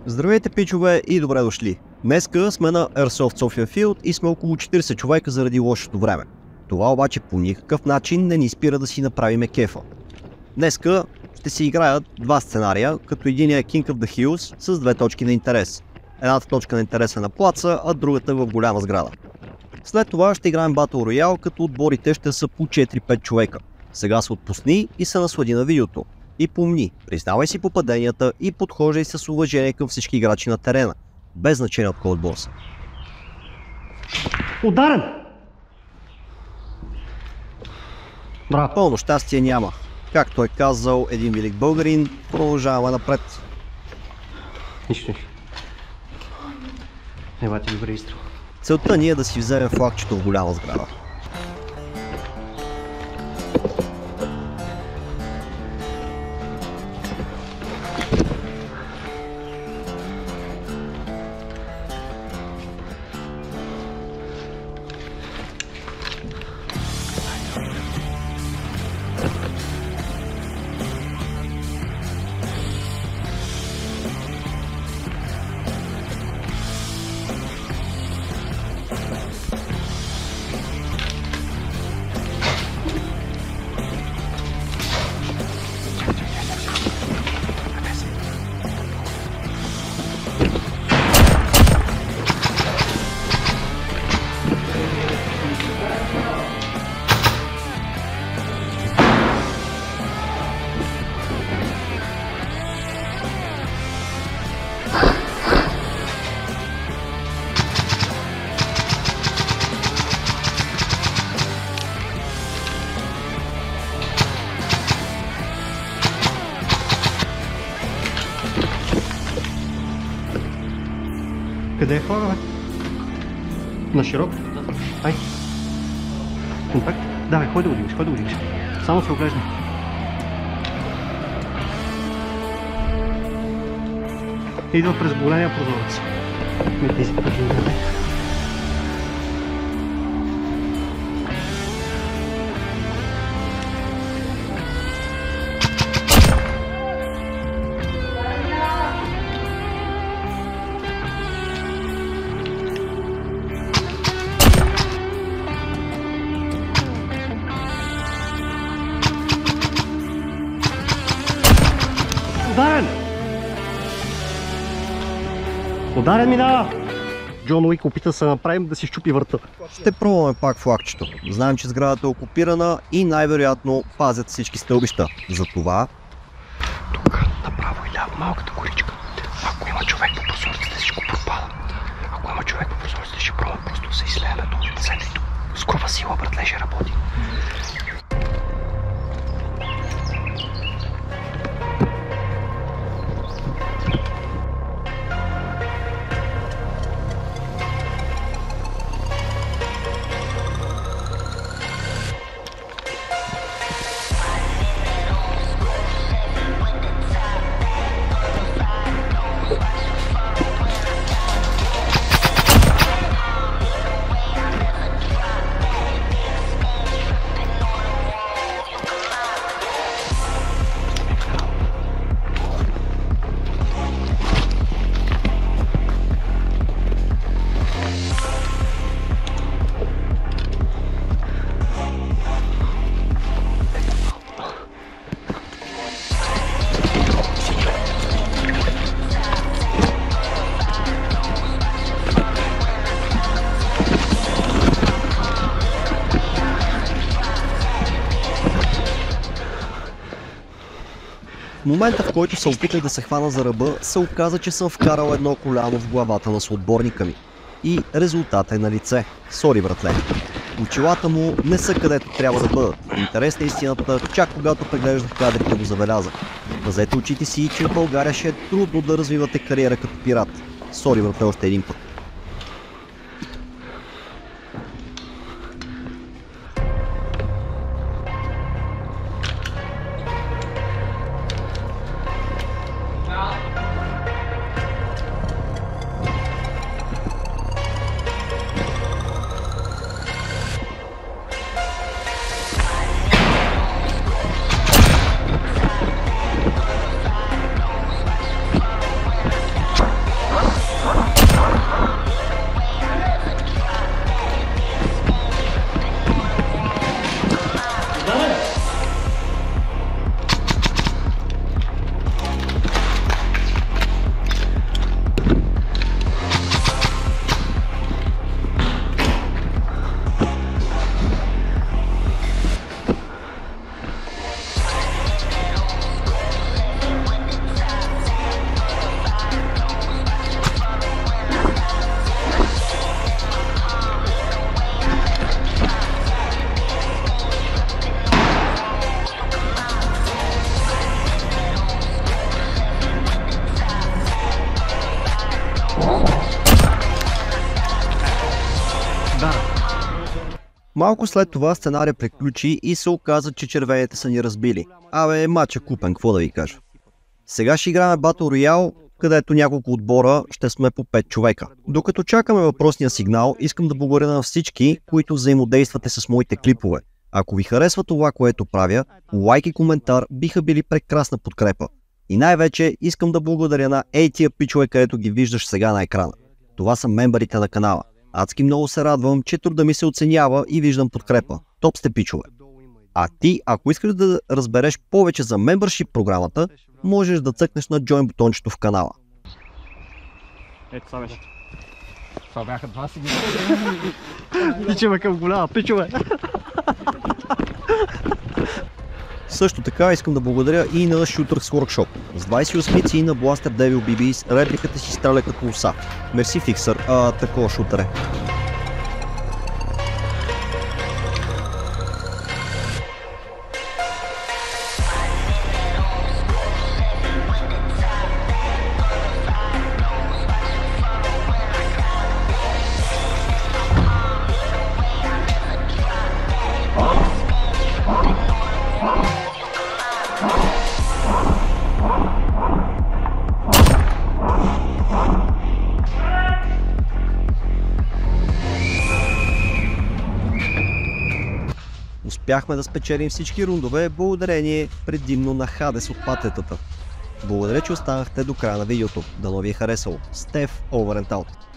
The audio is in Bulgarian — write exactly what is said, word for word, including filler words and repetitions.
Здравейте, пичове, и добре дошли! Днеска сме на Airsoft Sofia Field и сме около четирийсет човека заради лошото време. Това обаче по никакъв начин не ни спира да си направиме кефа. Днеска ще си играят два сценария, като единия е King of the Hills с две точки на интерес. Едната точка на интерес е на плаца, а другата е в голяма сграда. След това ще играем Battle Royale, като отборите ще са по четири-пет човека. Сега се отпусни и се наслади на видеото. И помни, признавай си попаденията и подхождай с уважение към всички играчи на терена, без значение от кой отбор са. Ударен! Браво! Пълно щастие няма. Както е казал един велик българин, продължаваме напред. Нищо, нищо. Ева ти добре изстрел. Целта ни е да си вземем флагчето в голяма сграда. Къде е флага, бе? На широко? Ай! Контакт? Давай, хой да го дигаш, хой да го дигаш. Само се оглежда. Идва през големия прозорец. Метни си пъти на мен. Ударен! Ударен мина! Джон Уик опита да се направим да си щупи врата. Ще пробваме пак флагчето. Знаем, че сградата е окупирана и най-вероятно пазят всички стълбища. Затова... Тук, направо и ляво, малката коричка. Ако има човек по прозорците, всичко пропада. Ако има човек по прозорците, ще пробва просто да се излееме долу. Следвай тук. С груба сила, братле, ще работи. В момента, в който се опитах да се хвана за ръба, се оказа, че съм вкарал едно коляно в главата на съотборника ми. И резултатът е на лице. Сори, братле. Очилата му не са където трябва да бъдат. Интересна истината, чак когато преглеждах кадрите, го забелязах. Пазете очите си, че в България ще е трудно да развивате кариера като пират. Сори, братле, още един път. Малко след това сценария приключи и се оказа, че червените са ни разбили. Абе, матча купен, какво да ви кажа. Сега ще играме Battle Royale, където няколко отбора ще сме по пет човека. Докато чакаме въпросния сигнал, искам да благодаря на всички, които взаимодействате с моите клипове. Ако ви харесва това, което правя, лайк и коментар биха били прекрасна подкрепа. И най-вече искам да благодаря на ей тия пичове, където ги виждаш сега на екрана. Това са мембърите на канала. Адски много се радвам, че труда ми се оценява и виждам подкрепа. Топ сте пичове. А ти, ако искаш да разбереш повече за мембършип програмата, можеш да цъкнеш на join бутончето в канала. Ето това беше. Това бяха два сигнала. Пичове към голяма, пичове! Също така искам да благодаря и на Shooters Workshop. С двайсет и осмици и на Blaster Devil би би ес репликата си стреля като оса. Мерси фиксър, а такова шутър е. Успяхме да спечелим всички рундове благодарение предимно на Хадес от патетата. Благодаря, че останахте до края на видеото. Дано ви е харесало. Стеф, over and out.